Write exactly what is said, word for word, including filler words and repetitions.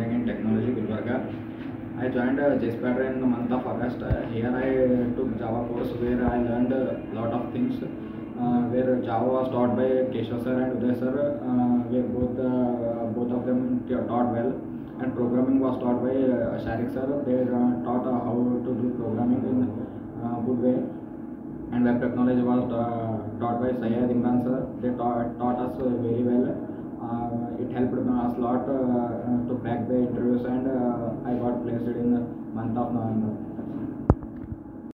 Engineering and Technology, Gulbarga. I joined uh, JSPADRA in the month of August. Uh, here I took Java course where I learned a lot of things. Uh, where Java was taught by Keshav sir and Uday sir, uh, where both uh, both of them taught well, and programming was taught by uh, Sharik sir. They uh, taught uh, how to do programming in uh, good way, and web technology was uh, taught by Syed Imran sir. They taught, taught us uh, very well. Uh, it helped us a lot uh, to crack the interviews, and uh, I got placed in the month of November.